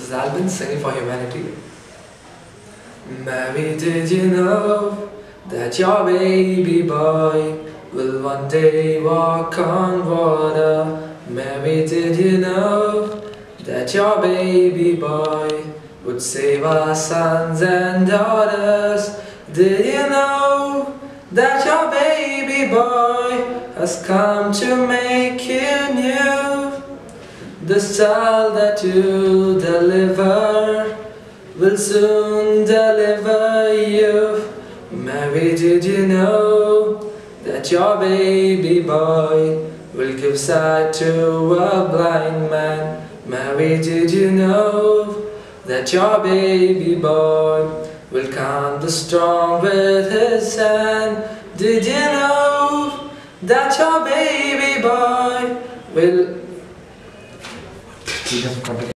is Albin singing for humanity. Mary, did you know that your baby boy will one day walk on water? Mary, did you know that your baby boy would save our sons and daughters? Did you know that your baby boy has come to make you new? The child that you deliver will soon deliver you. Mary, did you know that your baby boy will give sight to a blind man? Mary, did you know that your baby boy will calm the storm with his hand? Did you know that your baby boy will